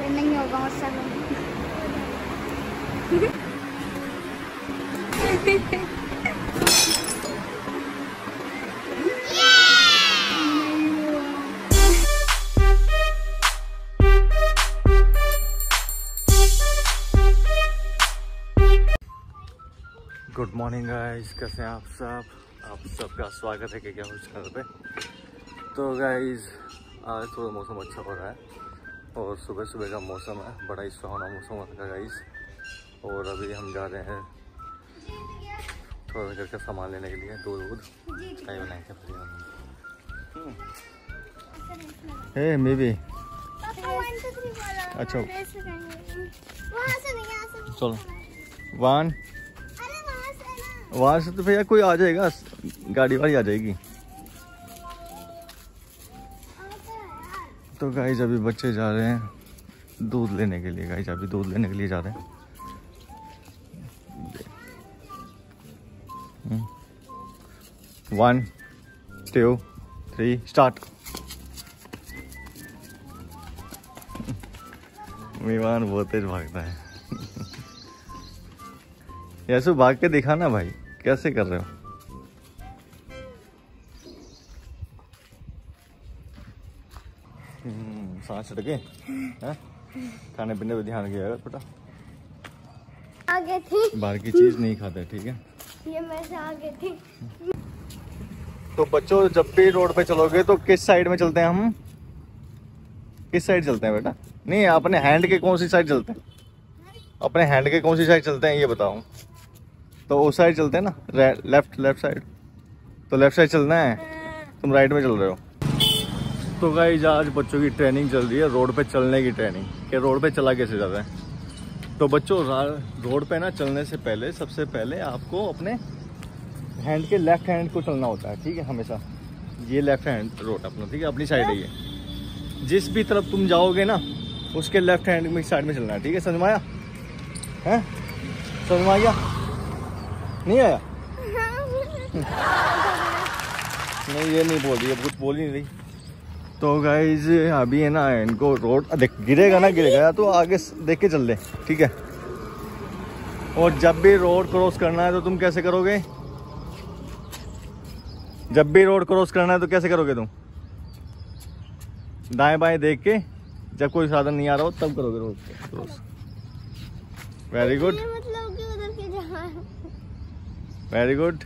नहीं होगा मुझसे। गुड मॉर्निंग गाइस, कैसे हैं आप सब? आप सबका स्वागत है क्या उस चैनल पे। तो गाइस आज थोड़ा मौसम अच्छा हो रहा है और सुबह सुबह का मौसम है, बड़ा ही सुहाना मौसम होता है गाइस। और अभी हम जा रहे हैं थोड़ा घर का सामान लेने के लिए, दूध चाय बनाएंगे फिर हम। हे मे बी अच्छा चलो वन वहाँ से तो भैया कोई आ जाएगा, गाड़ी वाली आ जाएगी। तो गाइस अभी बच्चे जा रहे हैं दूध लेने के लिए। गाइस अभी दूध लेने के लिए जा रहे हैं। 1 2 3 स्टार्ट। मेहमान बहुत तेज भागता है। ऐसे भाग के दिखा ना भाई, कैसे कर रहे हो? सांस चढ़ गए हैं? खाने पीने पे ध्यान किया बेटा, आगे थी बाहर की चीज नहीं खाते, ठीक है? ये मैं से आगे थी। तो बच्चों जब भी रोड पे चलोगे तो किस साइड में चलते हैं हम? किस साइड चलते हैं बेटा? नहीं, अपने हैंड के कौन सी साइड चलते हैं? अपने हैंड के कौन सी साइड चलते हैं ये बताओ। तो उस साइड चलते हैं ना, लेफ्ट साइड। तो लेफ्ट साइड चलना है, तुम राइट में चल रहे हो। तो गाइस आज बच्चों की ट्रेनिंग चल रही है, रोड पे चलने की ट्रेनिंग कि रोड पे चला कैसे जाता है। तो बच्चों रोड पे ना चलने से पहले सबसे पहले आपको अपने हैंड के लेफ्ट हैंड को चलना होता है, ठीक है? हमेशा ये लेफ्ट हैंड रोड अपना, ठीक है? अपनी साइड है ये। जिस भी तरफ तुम जाओगे ना उसके लेफ्ट हैंड में साइड में चलना है, ठीक है? समझ में आया? है समझ में आ गया? नहीं आया? नहीं ये नहीं बोल रही, अब कुछ बोल ही नहीं रही। तो गाइज अभी है ना, इनको रोड देख गिरेगा ना, गिरेगा तो आगे देख के चल ले, ठीक है? और जब भी रोड क्रॉस करना है तो तुम कैसे करोगे? जब भी रोड क्रॉस करना है तो कैसे करोगे तुम? दाएं बाएं देख के, जब कोई साधन नहीं आ रहा हो तब करोगे road cross. Very good, very good.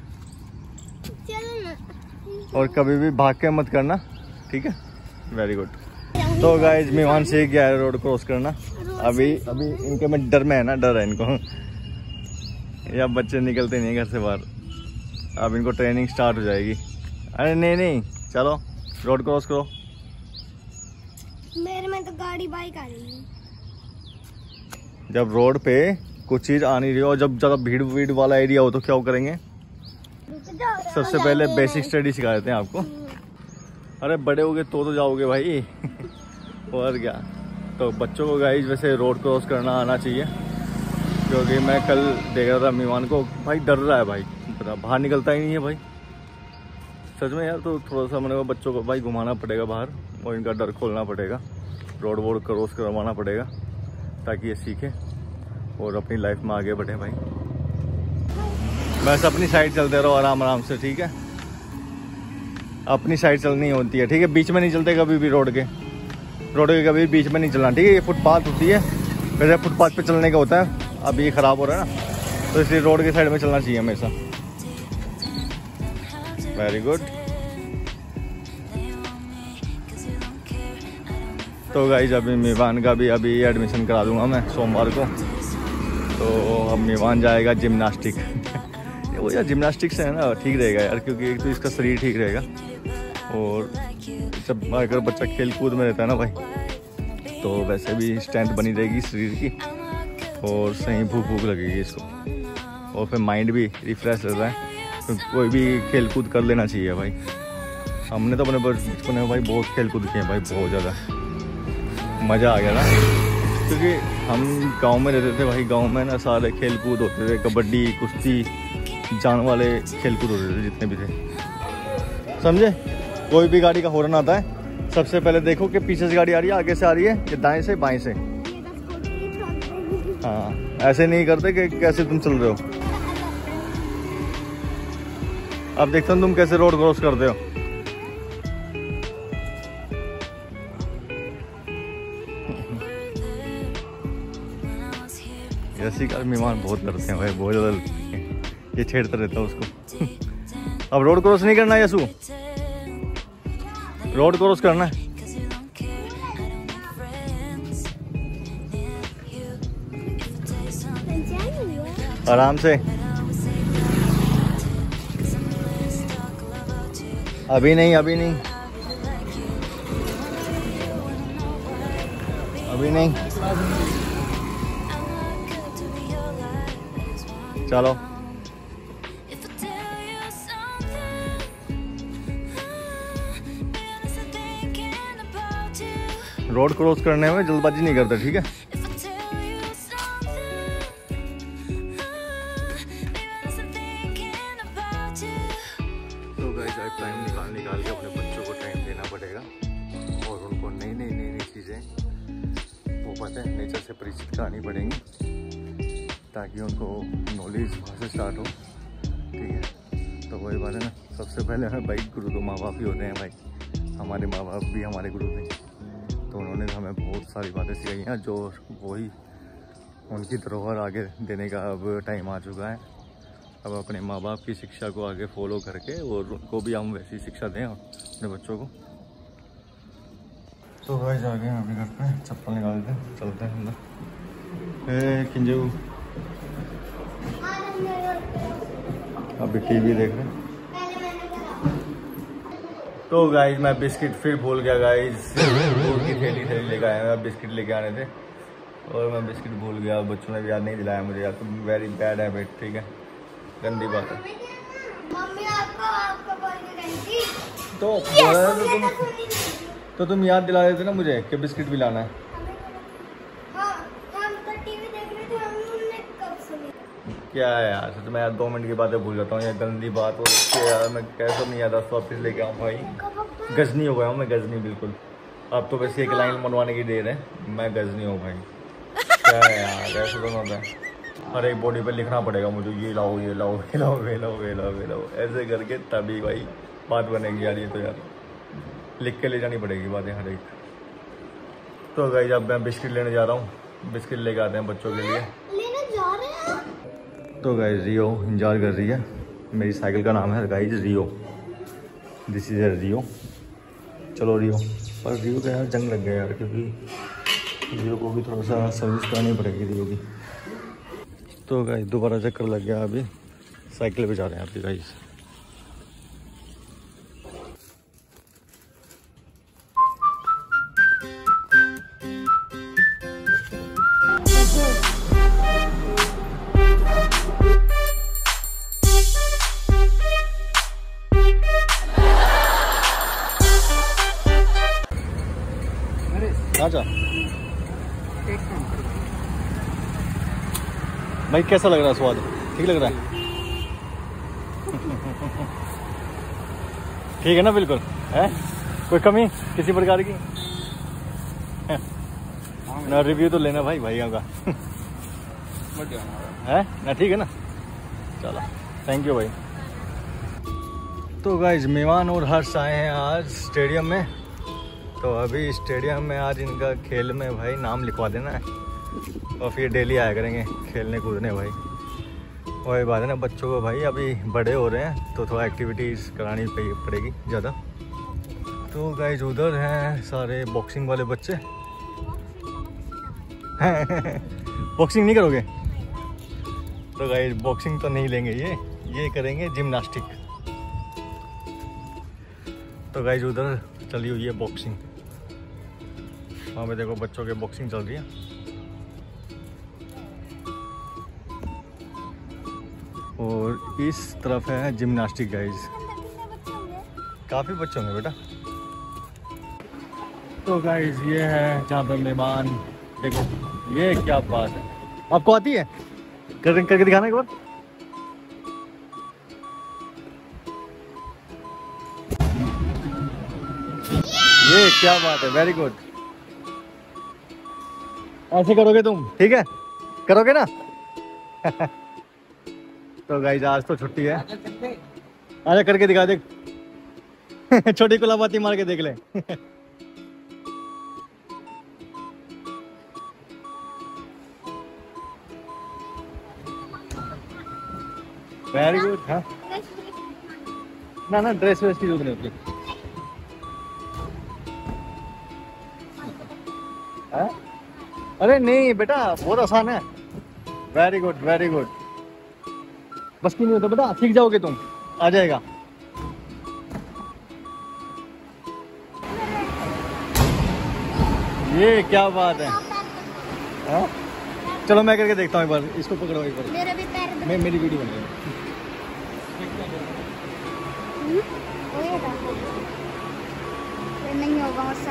और कभी भी भाग के मत करना, ठीक है? Very good. तो गाइज मेहमान सीख गया है रोड क्रॉस करना। अभी इनके में डर में है ना, डर है इनको। या बच्चे निकलते नहीं घर से बाहर। अब इनको ट्रेनिंग स्टार्ट हो जाएगी। अरे नहीं चलो रोड क्रॉस करो। मेरे में तो गाड़ी बाइक आ रही है। जब रोड पे कुछ चीज आ नहीं रही हो, जब ज्यादा भीड़ वाला एरिया हो तो क्या करेंगे? सबसे पहले बेसिक स्टडी सिखा देते हैं आपको। अरे बड़े हो गए तो जाओगे भाई। और क्या। तो बच्चों को गाइस वैसे रोड क्रॉस करना आना चाहिए, क्योंकि मैं कल देख रहा था मेहमान को, भाई डर रहा है भाई, पता बाहर निकलता ही नहीं है भाई, सच में यार। तो थोड़ा सा मैंने बच्चों को भाई घुमाना पड़ेगा बाहर और इनका डर खोलना पड़ेगा, रोड वोड क्रॉस करवाना पड़ेगा ताकि ये सीखे और अपनी लाइफ में आगे बढ़े भाई। बस अपनी साइड चलते रहो आराम से, ठीक है? अपनी साइड चलनी होती है, ठीक है? बीच में नहीं चलते कभी भी, रोड के कभी बीच में नहीं चलना, ठीक है? ये फुटपाथ होती है, वैसे फुटपाथ पे चलने का होता है। अब ये खराब हो रहा है ना, तो इसलिए रोड के साइड में चलना चाहिए हमेशा। Very good. तो गाइस अभी मेहमान का भी अभी एडमिशन करा दूंगा मैं सोमवार को। तो अब मेहमान जाएगा जिम्नास्टिक। वो यार जिम्नास्टिक से है ना ठीक रहेगा यार, क्योंकि एक तो इसका शरीर ठीक रहेगा और जब अगर बच्चा खेल कूद में रहता है ना भाई, तो वैसे भी स्ट्रेंथ बनी रहेगी शरीर की और सही भूख लगेगी इसको, और फिर माइंड भी रिफ्रेश रहता है। तो कोई भी खेल कूद कर लेना चाहिए भाई। हमने तो अपने बचपन में भाई बहुत खेल कूद किए भाई, बहुत ज़्यादा मज़ा आ गया था, क्योंकि हम गांव में रहते थे भाई। गांव में ना सारे खेल कूद होते थे, कबड्डी, कुश्ती, जान वाले खेल कूद होते थे जितने भी थे, समझे? कोई भी गाड़ी का हॉर्न आता है, सबसे पहले देखो कि पीछे से गाड़ी आ रही है, आगे से आ रही है, या दाएं से बाएं से। हाँ, ऐसे नहीं करते कि कैसे तुम चल रहे हो। अब देखता हूँ तुम कैसे रोड क्रॉस करते हो। ऐसी कार मेहमान बहुत करते हैं भाई, बहुत ज़्यादा लगती है। ये छेड़ता रहता है उसको। अब रोड क्रॉस नहीं करना है यसु, रोड क्रॉस करना है। आराम से, अभी नहीं, अभी नहीं, अभी नहीं, चलो। रोड क्रॉस करने में जल्दबाजी नहीं करते, ठीक है। तो गाइस आज टाइम निकाल के अपने बच्चों को टाइम देना पड़ेगा और उनको नई नई चीज़ें वो पता है नेचर से परिचित करानी पड़ेंगी ताकि उनको नॉलेज वहाँ से स्टार्ट हो, ठीक है। तो वही बात है ना, सबसे पहले हमें भाई गुरु तो माँ बाप ही होते हैं भाई। हमारे माँ बाप भी हमारे गुरु थे, तो उन्होंने हमें बहुत सारी बातें सिखाई हैं जो वही उनकी धरोहर आगे देने का अब टाइम आ चुका है। अब अपने माँ बाप की शिक्षा को आगे फॉलो करके और उनको भी हम वैसी शिक्षा दें अपने बच्चों को। तो भाई जा गए अभी घर पे, चप्पल निकाल दें, चलते हैं अंदर। किंजू अभी टीवी देख रहे हैं। तो गाइज मैं बिस्किट फिर भूल गया गाइज, दूध की थैली लेकर आया, मैं बिस्किट लेके आने थे और मैं बिस्किट भूल गया। बच्चों ने भी याद नहीं दिलाया मुझे यार, तो वेरी बैड हैबिट, ठीक है, गंदी बात है। मम्मी आपको बोल के गई थी। तो तुम याद दिला देते ना मुझे कि बिस्किट भी लाना है। हाँ, हम तो टीवी देख रहे थे, हमने कब सुनी। क्या है यार, तो मैं यार 2 मिनट की बातें भूल जाता हूँ, ये गंदी बात। और यार मैं कैसा नहीं याद वापस लेके आऊँ भाई, गजनी हो गया हूँ मैं, गजनी बिल्कुल। अब तो वैसे एक लाइन मनवाने की देर है, मैं गजनी हूँ भाई। क्या है यार, ऐसा तो होता है, हर एक बॉडी पे लिखना पड़ेगा मुझे, ये लाओ, ये लाओ, ये लाओ, ये लाओ, ये लाओ, ये लाओ, ऐसे करके तभी भाई बात बनेगी यार। ये तो यार लिख के ले जानी पड़ेगी बातें हर एक। तो गाइस अब मैं बिस्किट लेने जा रहा हूँ, बिस्किट लेके आते हैं बच्चों के लिए। लेने जा रहे हैं। तो गाइस रियो इंतजार कर रही है, मेरी साइकिल का नाम है guys Rio, this is Rio. चलो रियो, पर रियो का यार जंग लग गया यार, क्योंकि रियो को भी थोड़ा सा सर्विस करानी पड़ेगी रियो की। तो गाइस दोबारा चक्कर लग गया, अभी साइकिल पे जा रहे हैं आपकी गाइस। भाई कैसा लग रहा है स्वाद, ठीक लग रहा है? ठीक है ना, बिल्कुल है, कोई कमी किसी प्रकार की ना? रिव्यू तो लेना भाई भाइयों का है ना, ठीक है ना? चलो थैंक यू भाई। तो गाइज मेहमान और हर्ष आए हैं आज स्टेडियम में, तो अभी स्टेडियम में आज इनका खेल में भाई नाम लिखवा देना है और फिर डेली आया करेंगे खेलने कूदने भाई। वही बात है ना, बच्चों को भाई अभी बड़े हो रहे हैं तो थोड़ा एक्टिविटीज़ करानी पड़ेगी ज़्यादा। तो गाइज उधर हैं सारे बॉक्सिंग वाले बच्चे बॉक्सिंग नहीं करोगे? तो गाइज बॉक्सिंग तो नहीं लेंगे, ये करेंगे जिम्नास्टिक। तो गाइज उधर चली हुई है बॉक्सिंग, वहाँ पे देखो बच्चों के बॉक्सिंग चल रही है। और इस तरफ है जिम्नास्टिक गाइज, काफ़ी बच्चे होंगे बेटा। तो गाइज ये है जहाँ पर मेहमान, देखो ये क्या बात है, आपको आती है? करके दिखाना एक बार। ये क्या बात है, वेरी गुड। ऐसे करोगे तुम, ठीक है? करोगे ना? तो गाइस आज तो छुट्टी है, आजा करके दिखा दे। छोटी कुलाबाती मार के देख ले। Very good. हाँ ना ड्रेस वेस की जरूरत नहीं होती। हाँ? अरे नहीं बेटा, बहुत आसान है। Very good very good. बस की नहीं होता बेटा, सीख जाओगे तुम, आ जाएगा। ये क्या बात है। हाँ? चलो मैं करके देखता हूँ एक बार, इसको पकड़ो एक बार। मेरे भी पैर मेरी वीडियो बन रही है। नहीं होगा मुझसे।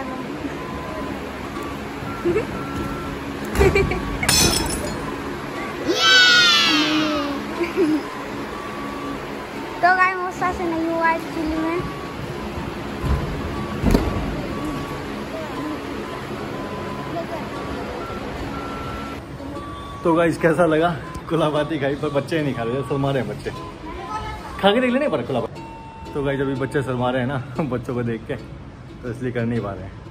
तो गाय मुझसे से नहीं हुआ एक्चुअली में। तो गाइस कैसा लगा? कुलाबाती खाई पर बच्चे नहीं खा रहे, शर्मा रहे हैं बच्चे। खा के देख लेने पर कुलाबाती। तो गाइस अभी बच्चे शर्मा रहे हैं ना बच्चों को देख के, तो इसलिए कर नहीं पा रहे हैं।